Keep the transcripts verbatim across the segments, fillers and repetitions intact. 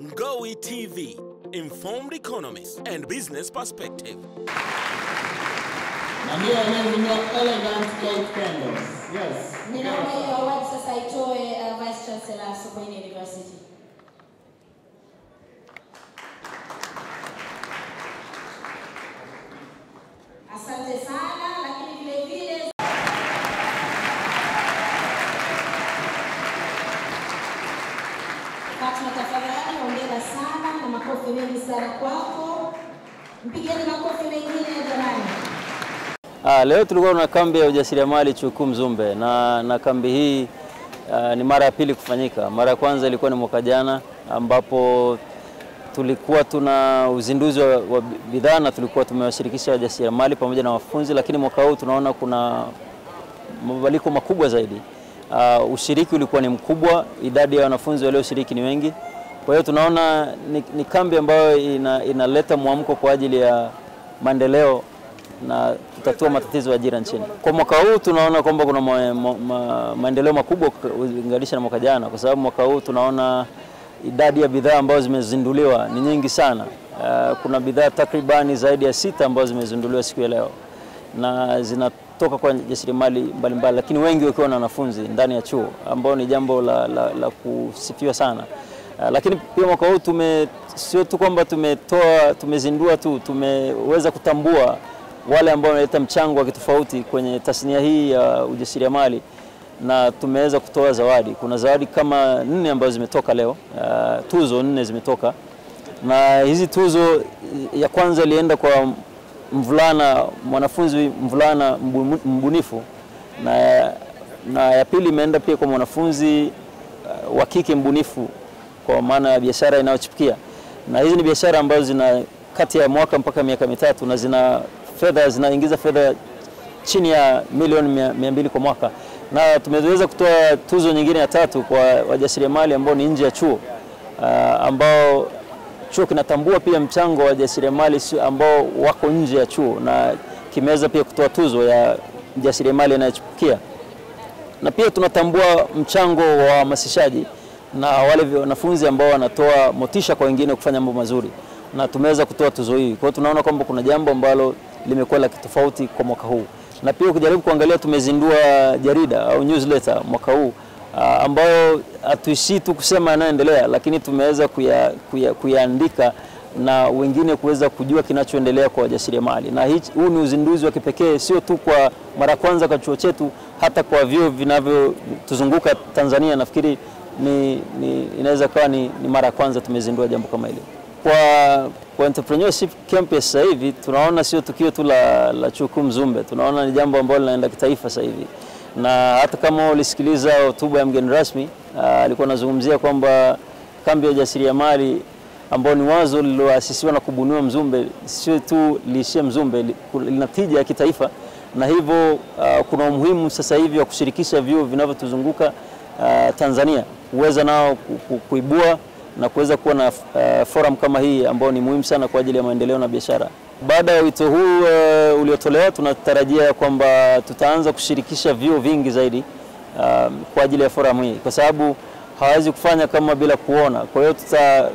Ngowi T V, informed economists and business perspective. And here are your elegant light candles. Yes. Ninaona hiyo award sasa itoe uh, Vice Chancellor Sokoine University. Asante sana, lakini vile vile Fatma, tafadhali ongera sana na makofi mengi sana kwako. Mpigeni makofi mengine jamani. Ah, leo tulikuwa na kambi ya ujasiriamali Chuku Mzumbe na na kambi hii uh, ni mara ya pili kufanyika. Mara ya kwanza ilikuwa ni mwaka jana ambapo tulikuwa tuna uzinduzi wa, wa bidhaa na tulikuwa tumewashirikisha wajasiriamali pamoja na wafunzi, lakini mwaka huu tunaona kuna mabadiliko makubwa zaidi. Uh, ushiriki ulikuwa ni mkubwa, idadi ya wanafunzi walioshiriki ni wengi. Kwa hiyo tunaona ni, ni kambi ambayo ina, inaleta mwamko kwa ajili ya maendeleo na kutatua matatizo ya ajira nchini. Kwa mwaka huu tunaona kwamba kuna ma, ma, ma, maendeleo makubwa ukilinganisha na mwaka jana, kwa sababu mwaka huu tunaona idadi ya bidhaa ambazo zimezinduliwa ni nyingi sana. Uh, kuna bidhaa takribani zaidi ya sita ambazo zimezinduliwa siku ya leo na zinatoka kwa jasiriamali mbalimbali, lakini wengi wakiwa na wanafunzi ndani ya chuo, ambao ni jambo la, la, la kusifiwa sana. Uh, lakini pia mwaka huu tume sio tu kwamba tumetoa tumezindua tu, tumeweza kutambua wale ambao wanaleta mchango wa kitofauti kwenye tasnia hii ya ujasiriamali na tumeweza kutoa zawadi. Kuna zawadi kama nne ambazo zimetoka leo, uh, tuzo nne zimetoka. Na hizi tuzo, ya kwanza ilienda kwa mvulana, mwanafunzi mvulana mbunifu, na na ya pili imeenda pia kwa mwanafunzi uh, wa kike mbunifu kwa maana ya biashara inayochipukia. Na hizi ni biashara ambazo zina kati ya mwaka mpaka miaka mitatu na zina fedha zinaingiza fedha chini ya milioni mia mbili kwa mwaka. Na tumeweza kutoa tuzo nyingine ya tatu kwa wajasiriamali ambao ni nje ya chuo, uh, ambao chuo kinatambua pia mchango wa wajasiriamali ambao wako nje ya chuo, na kimeweza pia kutoa tuzo ya mjasiriamali anayechipukia. Na pia tunatambua mchango wa wahamasishaji na wale wanafunzi ambao wanatoa motisha kwa wengine kufanya mambo mazuri, na tumeweza kutoa tuzo hii. Kwa hiyo tunaona kwamba kuna jambo ambalo limekuwa la kitofauti kwa mwaka huu. Na pia ukijaribu kuangalia, tumezindua jarida au newsletter mwaka huu, uh, ambayo hatuishi tu kusema yanayoendelea, lakini tumeweza kuya, kuya, kuyaandika na wengine kuweza kujua kinachoendelea kwa wajasiriamali. Na huu ni uzinduzi wa kipekee, sio tu kwa mara kwanza kwa chuo chetu, hata kwa vyuo vinavyotuzunguka Tanzania. Nafikiri ni, ni inaweza kuwa ni, ni mara kwanza tumezindua jambo kama hili. Kwa kwa entrepreneurship campus sasa hivi tunaona sio tukio tu la la Chuku Mzumbe, tunaona ni jambo ambalo linaenda kitaifa sasa hivi. Na hata kama ulisikiliza hotuba ya mgeni rasmi, alikuwa anazungumzia kwamba kambi ya ujasiriamali ambao ni wazo lililoasisiwa na kubuniwa Mzumbe, sio tu liishie Mzumbe, lina tija ya kitaifa. Na hivyo uh, kuna umuhimu sasa hivi wa kushirikisha vyuo vinavyotuzunguka uh, Tanzania, uweza nao kuibua na kuweza kuwa na uh, forum kama hii ambao ni muhimu sana kwa ajili ya maendeleo na biashara. Baada ya wito huu uh, uliotolewa, tunatarajia kwamba tutaanza kushirikisha vyuo vingi zaidi uh, kwa ajili ya forum hii, kwa sababu hawezi kufanya kama bila kuona. Kwa hiyo tuta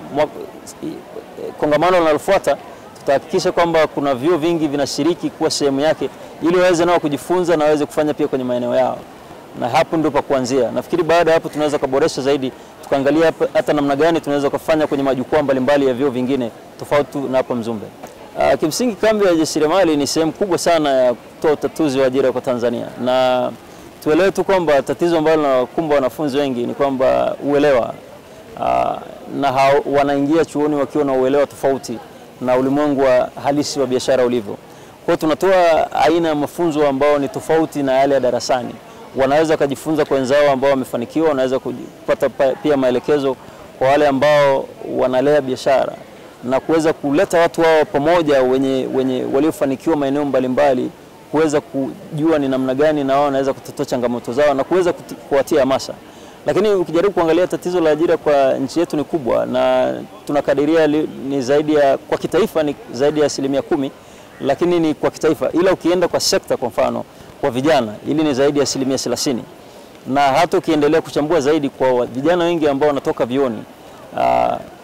kongamano linalofuata tutahakikisha kwamba kuna vyuo vingi vinashiriki kuwa sehemu yake, ili waweze nao kujifunza na waweze kufanya pia kwenye maeneo yao. Na hapo ndio pa kuanzia. Nafikiri baada ya hapo tunaweza kuboresha zaidi, tukaangalia hata namna gani tunaweza kufanya kwenye majukwaa mbalimbali ya vyuo vingine tofauti na hapo Mzumbe. Uh, kimsingi kambi ya ujasiriamali ni sehemu kubwa sana ya kutoa utatuzi wa ajira kwa Tanzania. Na tuelewe tu kwamba tatizo ambalo linakumba wanafunzi wengi ni kwamba uelewa, uh, na hao, wanaingia chuoni wakiwa na uelewa tofauti na ulimwengu wa halisi wa biashara ulivyo. Kwa hiyo tunatoa aina ya mafunzo ambao ni tofauti na yale ya darasani. Wanaweza kujifunza kwa wenzao ambao wamefanikiwa, wanaweza kupata pia maelekezo kwa wale ambao wanalea biashara, na kuweza kuleta watu wao pamoja wenye wenye waliofanikiwa maeneo mbalimbali, kuweza kujua ni namna gani na wao wanaweza kutatua changamoto zao na kuweza kuwatia hamasa. Lakini ukijaribu kuangalia, tatizo la ajira kwa nchi yetu ni kubwa, na tunakadiria ni zaidi ya kwa kitaifa ni zaidi ya asilimia kumi, lakini ni kwa kitaifa. Ila ukienda kwa sekta, kwa mfano kwa vijana, ili ni zaidi ya asilimia thelathini. Na hata ukiendelea kuchambua zaidi kwa vijana wengi ambao wanatoka vioni, uh,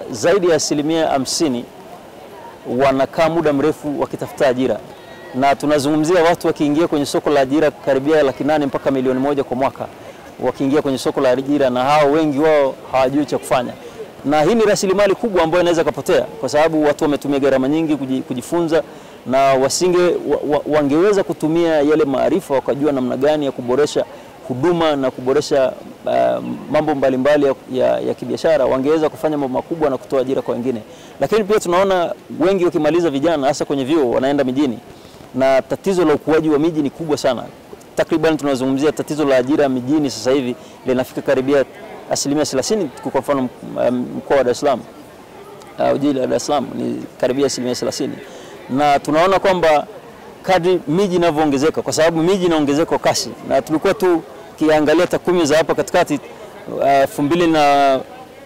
zaidi ya asilimia hamsini wanakaa muda mrefu wakitafuta ajira, na tunazungumzia watu wakiingia kwenye soko la ajira karibia laki nane mpaka milioni moja kwa mwaka wakiingia kwenye soko la ajira, na hao wengi wao hawajui cha kufanya. Na hii ni rasilimali kubwa ambayo inaweza kupotea kwa sababu watu wametumia gharama nyingi kujifunza, na wasinge wa, wa, wangeweza kutumia yale maarifa wakajua namna gani ya kuboresha huduma na kuboresha uh, mambo mbalimbali ya, ya, ya kibiashara, wangeweza kufanya mambo makubwa na kutoa ajira kwa wengine. Lakini pia tunaona wengi wakimaliza vijana hasa kwenye vyuo wanaenda mijini, na tatizo la ukuaji wa miji ni kubwa sana. Takriban tunazungumzia tatizo la ajira mijini sasa hivi linafika karibia asilimia thelathini. Kwa mfano mkoa wa Dar es Salaam, uh, jiji la Dar es Salaam ni karibia asilimia thelathini, na tunaona kwamba kadri miji inavyoongezeka, kwa sababu miji inaongezeka kwa kasi, na tulikuwa tu kiangalia takwimu za hapa katikati elfu mbili na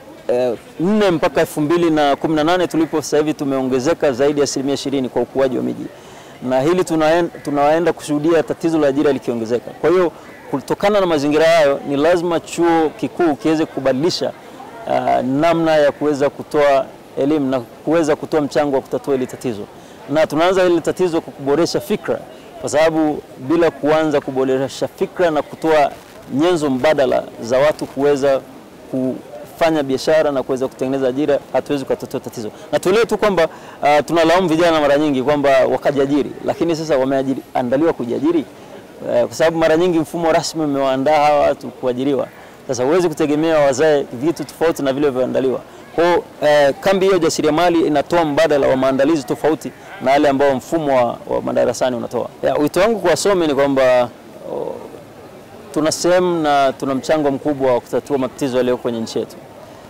nne mpaka elfu mbili na kumi na nane tulipo sasa hivi tumeongezeka zaidi ya asilimia ishirini kwa ukuaji wa miji, na hili tunaenda, tunaenda kushuhudia tatizo la ajira likiongezeka. Kwa hiyo kutokana na mazingira hayo ni lazima chuo kikuu kiweze kubadilisha uh, namna ya kuweza kutoa elimu na kuweza kutoa mchango wa kutatua hili tatizo. Na tunaanza hili tatizo kwa kuboresha fikra, kwa sababu bila kuanza kuboresha fikra na kutoa nyenzo mbadala za watu kuweza kufanya biashara na kuweza kutengeneza ajira, hatuwezi kutatua tatizo. Na tuelewe tu kwamba uh, tunalaumu vijana mara nyingi kwamba wakajiajiri, lakini sasa wameandaliwa kujiajiri uh, kwa sababu mara nyingi mfumo rasmi umewaandaa hawa watu kuajiriwa. Sasa huwezi kutegemea wazae vitu tofauti na vile vilivyoandaliwa. Kwa eh, kambi hiyo jasiriamali inatoa mbadala wa maandalizi tofauti na wale ambao mfumo wa, wa madarasani unatoa. Ya, wito wangu kwa wasomi ni kwamba oh, tuna sehemu na tuna mchango mkubwa wa kutatua matatizo yaliyo kwenye nchi yetu,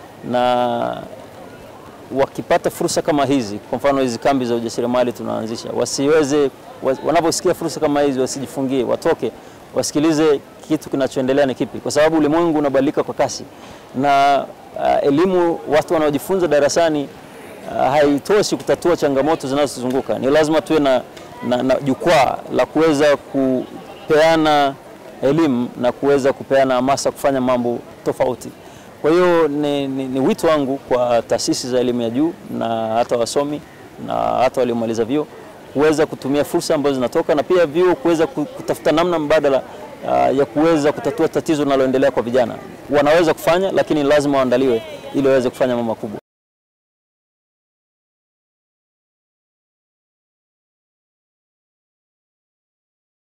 na wakipata fursa kama hizi, kwa mfano hizi kambi za ujasiriamali tunaanzisha, wasiweze wanaposikia fursa kama hizi wasijifungie, watoke wasikilize kitu kinachoendelea ni kipi, kwa sababu ulimwengu unabadilika kwa kasi, na uh, elimu watu wanaojifunza darasani uh, haitoshi kutatua changamoto zinazozunguka. Ni lazima tuwe na, na, na jukwaa la kuweza kupeana elimu na kuweza kupeana hamasa kufanya mambo tofauti. Kwa hiyo ni, ni, ni wito wangu kwa taasisi za elimu ya juu na hata wasomi na hata waliomaliza vyuo kuweza kutumia fursa ambazo zinatoka, na pia vyuo kuweza kutafuta namna mbadala uh, ya kuweza kutatua tatizo linaloendelea kwa vijana. Wanaweza kufanya, lakini lazima waandaliwe ili waweze kufanya mambo makubwa.